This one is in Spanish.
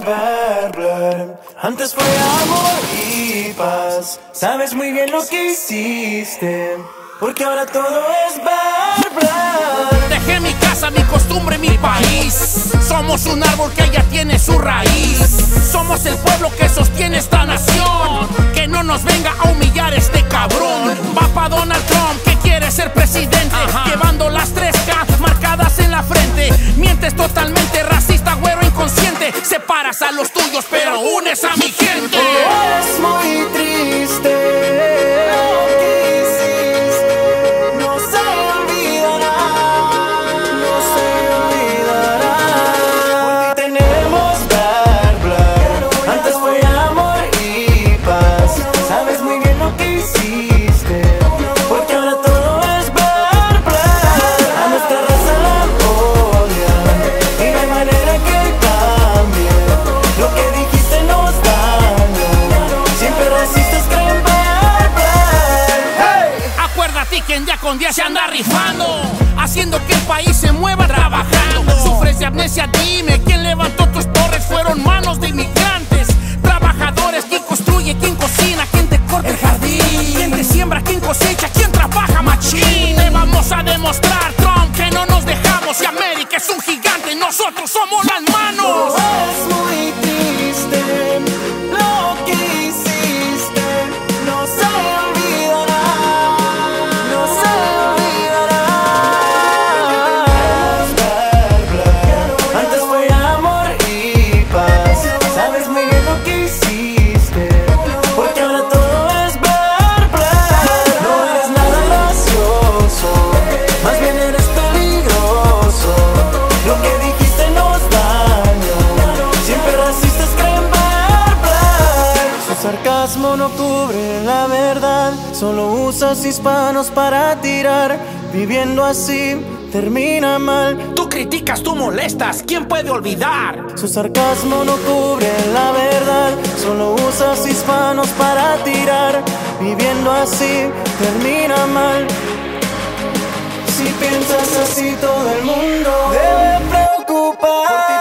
ver blur. Antes fue amor y paz. Sabes muy bien lo que hiciste, porque ahora todo es ver blur. Dejé mi casa, mi costumbre, mi país. Somos un árbol que ya tiene su raíz. Somos el pueblo que sostiene esta nación. Que no nos venga a humillar este cabrón. Va pa' Donald Trump, que quiere ser presidente. Llevando las 3K marcadas en la frente. Mientes totalmente, racista, güero inconsciente. Separas a los tuyos, pero unes a mi gente. Es muy triste. No se olvidará. No se olvidará. Por ti tenemos ver blur. Antes fue amor y paz. Sabes muy bien lo que hiciste, porque ahora todo es ver blur. A nuestra raza la odian y no hay manera que cambie. Lo que dijiste nos dañó. Siempre racistas creen ver blur. Hey. Acuérdate quien día con día se anda rifando, haciendo que el país se mueva trabajando. Sufres de amnesia, dime quién levantó tus torres. Fueron manos de inmigrantes, trabajadores. ¿Quién construye? ¿Quién cocina? ¿Quién te corta el jardín? ¿Quién te siembra? ¿Quién cosecha? ¿Quién trabaja machín? Te vamos a demostrar, Trump, que no nos dejamos. Y América es un gigante, nosotros somos las manos. Es muy triste lo que hiciste. No se olvidará. No se olvidará. Ver blur. Antes fue amor y paz. Sabes muy bien lo que hiciste, porque ahora todo es ver blur. No eres nada gracioso, más bien eres peligroso. Lo que dijiste nos dañó. Siempre racistas creen ver blur. Su sarcasmo no cubre la verdad. Solo usas hispanos para tirar. Viviendo así termina mal. Tú criticas, tú molestas, ¿quién puede olvidar? Su sarcasmo no cubre la verdad. Solo usas hispanos para tirar. Viviendo así termina mal. Si piensas así, todo el mundo debe preocupar.